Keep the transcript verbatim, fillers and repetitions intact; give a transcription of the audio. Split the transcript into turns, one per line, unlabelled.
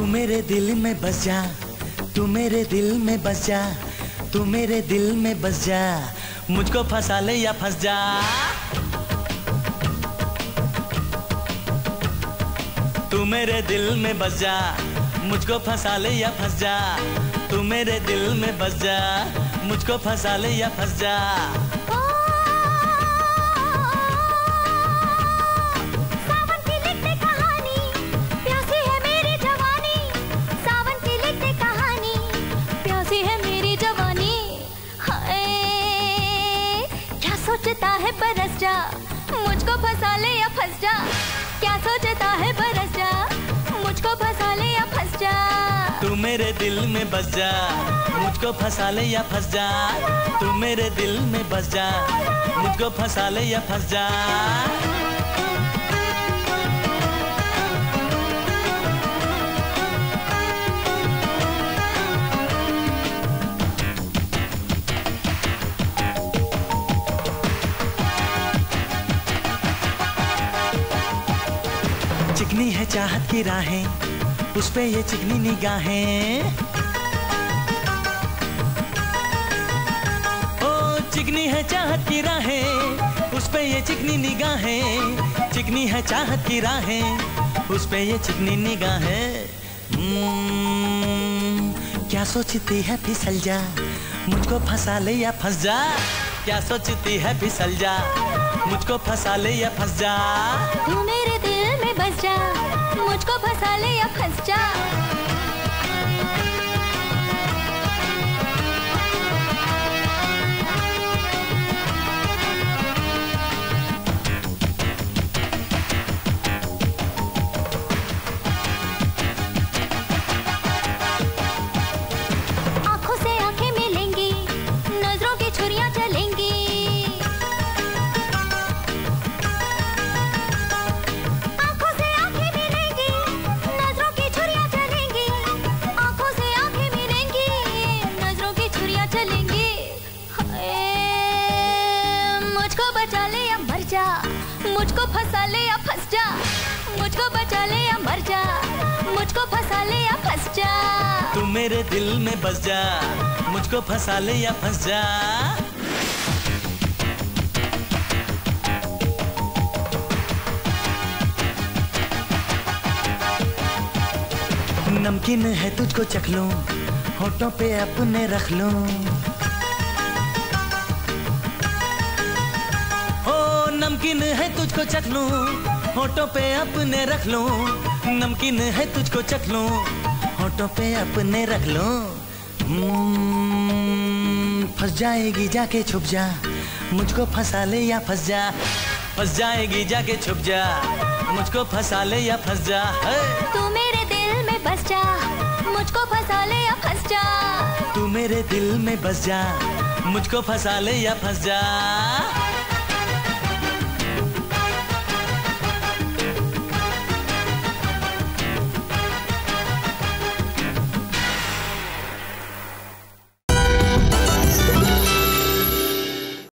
मेरे दिल में बस जा, तू मेरे दिल में बस जा, तू मेरे दिल में बस जा, मुझको फंसा ले या फंस जा। तू मेरे दिल में बस जा, मुझको फंसा ले या फंस जा, तू मेरे दिल में बस जा, मुझको फंसा ले या फंस जा।
सावन की लिखते कहानी, प्यासी है मेरी जवानी। सावन की लिखते कहानी, प्यासी है मेरी जवानी। हाय क्या सोचता है बरस जा, मुझको फंसा ले या फंस जा। क्या सोचता है बरस जा, मुझको फंसा ले या फंस जा।
तू मेरे दिल में बस जा, मुझको फंसा ले या फंस जा, तू मेरे दिल में बस जा, मुझको फंसा ले या फंस जा। चिकनी है चाहत की राहें, उस पे ये चिकनी निगाहें। ओ चिकनी है चाहत की राहें, उस पे ये चिकनी निगाहें। चिकनी है चाहत की राहें, उस पे ये चिकनी निगाहें। क्या सोचती है फिसल जा, मुझको फंसा ले या फंस जा। क्या सोचती है फिसल जा, मुझको फंसा ले या फंस जा।
तू मेरे दिल में बस जा, मुझको फंसा ले या फंस जा। आंखों से आंखें मिलेंगी, नजरों की छुरियां चलेंगी। मुझको बचा ले या मर जा, मुझको फंसा ले या फंस जा। मुझको बचा ले या मर जा, मुझको फंसा ले या फंस जा।
तू मेरे दिल में बस जा, मुझको फंसा ले या फंस जा। नमकीन है तुझको चख लूं, होठों पे अपने रख लूं। नमकीन है तुझको चख लूं, होठों पे अपने रख लूं। नमकीन है तुझको चख लूं, होठों पे अपने रख लूं। फंस जाएगी जाके छुप जा, मुझको फंसा ले या फंस जा। फंस जाएगी जाके छुप जा, मुझको फंसा ले या फंस जा।
तू मेरे दिल में बस जा, मुझको फंसा ले या फंस जा।
तू मेरे दिल में बस जा, मुझको फंसा ले या फंस जा।